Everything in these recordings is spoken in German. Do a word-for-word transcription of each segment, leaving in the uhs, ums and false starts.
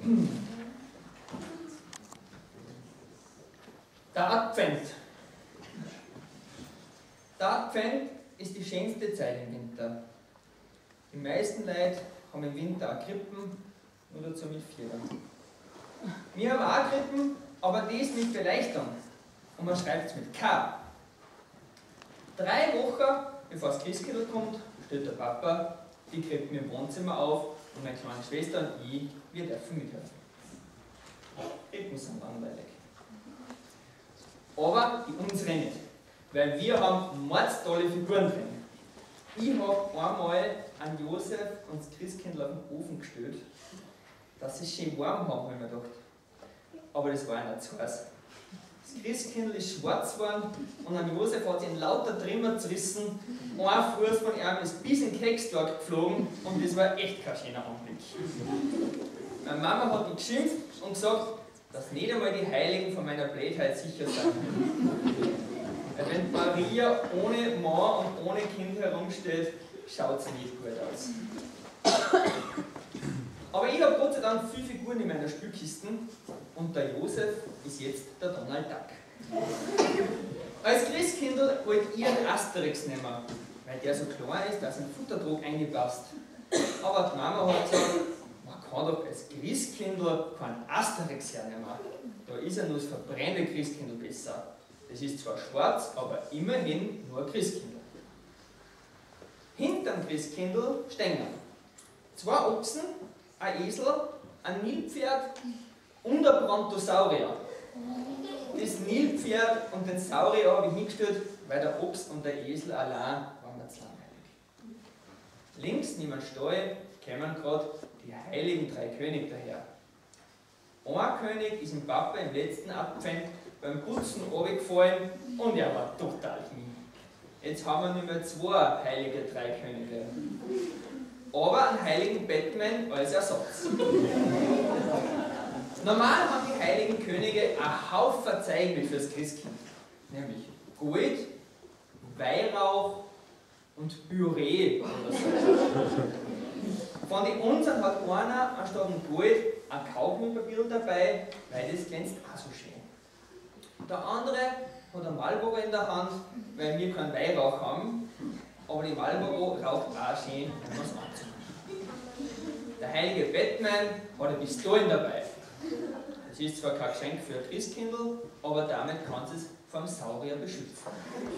Der Advent. Der Advent ist die schönste Zeit im Winter. Die meisten Leute haben im Winter auch Krippen, nur dazu mit Fieber. Wir haben auch Krippen, aber das mit Beleuchtung. Und man schreibt es mit K. Drei Wochen bevor das Christkindl kommt, stellt der Papa die Krippen im Wohnzimmer auf und meine kleine Schwester und ich, wir dürfen mithelfen. Krippen sind langweilig. Aber die unsere nicht, weil wir haben mordstolle Figuren drin. Ich habe einmal an Josef und das Christkindl auf den Ofen gestellt, dass sie es schön warm haben, habe ich mir gedacht. Aber das war ja nicht zu heiß. Das Christkindl ist schwarz geworden und an Josef hat sich in lauter Trümmer zerrissen. Ein Fuß von ihm ist bis in den Kekstag geflogen und das war echt kein schöner Anblick. Meine Mama hat mich geschimpft und gesagt, dass nicht einmal die Heiligen von meiner Blödheit sicher sind. Weil wenn Maria ohne Mann und ohne Kind herumsteht, schaut sie nicht gut aus. Aber ich habe Gott sei Dank viele Figuren in meiner Spielkisten und der Josef ist jetzt der Donald Duck. Als Christkindl wollte ich einen Asterix nehmen, weil der so klein ist, dass ein Futterdruck eingepasst. Aber die Mama hat gesagt, man kann doch als Christkindl keinen Asterix hernehmen. Da ist ja nur das verbrennte Christkindl besser. Das ist zwar schwarz, aber immerhin nur ein Christkindl. Hinterm Christkindl stehen zwei Ochsen, ein Esel, ein Nilpferd und ein Brontosaurier. Das Nilpferd und den Saurier habe ich hingestellt, weil der Ochs und der Esel allein waren mir zu langweilig. Links neben dem Stall kommen gerade die heiligen drei Könige daher. Ein König ist dem Papa im letzten Advent beim Putzen runtergefallen und er war total hin. Jetzt haben wir nur mehr zwei heilige drei Könige. Aber einen heiligen Batman als Ersatz. Normal haben die heiligen Könige einen Haufen Zeichen fürs Christkind. Nämlich Gold, Weihrauch und Püree oder so. Von den unseren hat einer anstatt dem Gold ein Kaugummipapier dabei, weil das glänzt auch so schön. Der andere hat ein Marlboro in der Hand, weil wir keinen Weihrauch haben, aber die Marlboro raucht auch schön, wenn man es anzieht. Der heilige Batman hat eine Pistole dabei. Das ist zwar kein Geschenk für ein Christkindl, aber damit kann es vom Saurier beschützen.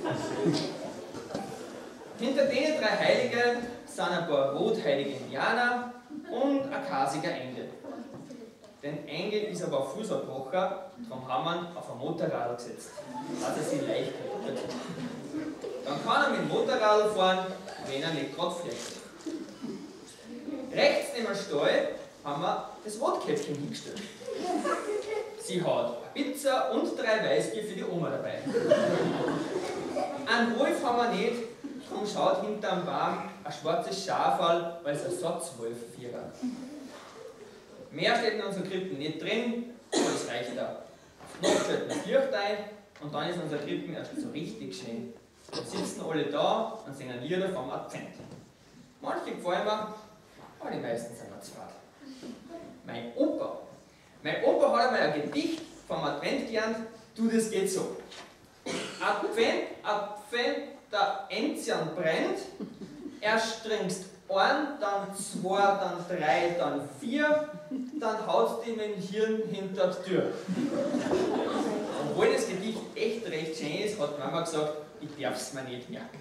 Hinter den drei Heiligen sind ein paar rotheilige Indianer und ein kasiger Engel. Den Engel ist aber ein Fußabbrocher, darum haben wir ihn auf ein Motorrad gesetzt, dass er sich leicht hält. Dann kann er mit dem Motorrad fahren, wenn er nicht gerade fliegt. Rechts neben dem Stall haben wir das Rotkäppchen hingestellt. Sie hat Pizza und drei Weißbier für die Oma dabei. Einen Wolf haben wir nicht, darum schaut hinter dem Baum ein schwarzes Schafal als Ersatzwolf vierer. Mehr steht in unseren Krippen nicht drin, aber das reicht da. Auf Nacht stellt man das Licht ein und dann ist unser Krippen erst so richtig schön. Wir sitzen alle da und singen Lieder vom Advent. Manche gefallen mir, aber die meisten sind mir zu fad. Mein Opa, mein Opa hat einmal ein Gedicht vom Advent gelernt, du, das geht so. Advent, Advent, der Enzian brennt, erst trinkst ein, dann zwei, dann drei, dann vier, dann haust du ihm den Hirn hinter die Tür. Obwohl das Gedicht echt recht schön ist, hat Mama gesagt, ich darf es mir nicht merken.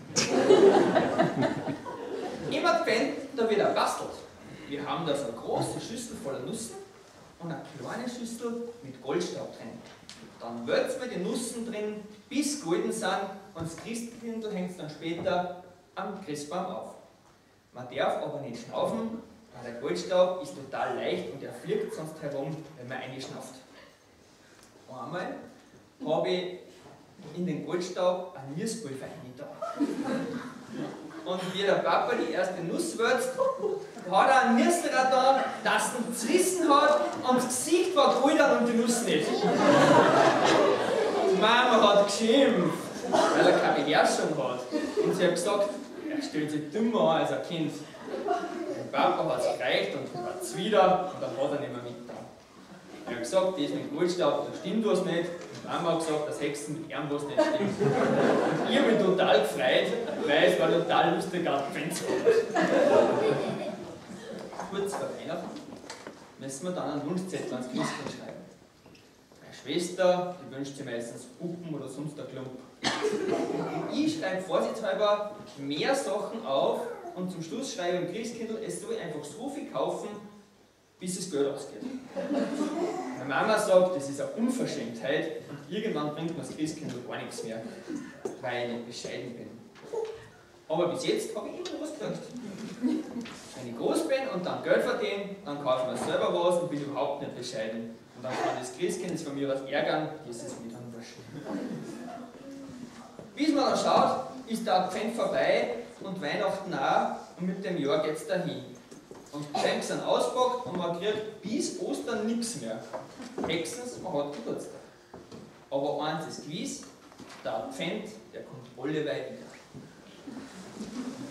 Im Advent, da wird er bastelt. Wir haben da so eine große Schüssel voller Nüssen und eine kleine Schüssel mit Goldstaub drin. Dann wälzen wir die Nüssen drin, bis golden sind und das Christkindl hängt dann später am Christbaum auf. Man darf aber nicht schnaufen, weil der Goldstaub ist total leicht und er fliegt sonst herum, wenn man einschnauft. Einmal habe ich in den Goldstaub ein Nierspulver reingetan. Und wie der Papa die erste Nuss würzt, hat er einen Niersterer da, das ihn zerrissen hat und das Gesicht war goldern und die Nuss nicht. Die Mama hat geschimpft, weil er keine Beherrschung hat. Und sie hat gesagt, er stellt sich dümmer als ein Kind. Der Papa hat es gereicht und hat es wieder und dann hat er nicht mehr mitgetan. gesagt, das mit Goldstaub, da stimmt was nicht. Und Mama hat gesagt, dass Hexen mit ihm was nicht stimmt. Und ich habe mich total gefreut, weil es war total lustig auf dem Fenster. Kurz vor Weihnachten müssen wir dann einen Wunschzettel ans Christkind schreiben. Meine Schwester, die wünscht sich meistens Puppen oder sonst ein Klump. Ich schreibe vorsichtshalber mehr Sachen auf und zum Schluss schreibe ich im Christkindl, es soll einfach so viel kaufen, bis das Geld ausgeht. Meine Mama sagt, das ist eine Unverschämtheit und irgendwann bringt mir das Christkindl gar nichts mehr, weil ich nicht bescheiden bin. Aber bis jetzt habe ich immer was gekriegt. Wenn ich groß bin und dann Geld verdiene, dann kaufe ich mir selber was und bin überhaupt nicht bescheiden. Und dann kann das Christkind das von mir was ärgern, das ist mir dann wurscht. Wie es mir dann schaut, ist der Advent vorbei und Weihnachten auch und mit dem Jahr geht es dahin. Und Geschenke sind auspackt und man kriegt bis Ostern nichts mehr. Höchstens, man hat Geburtstag. Aber eins ist gewiss, der Advent, der kommt alle weit wieder.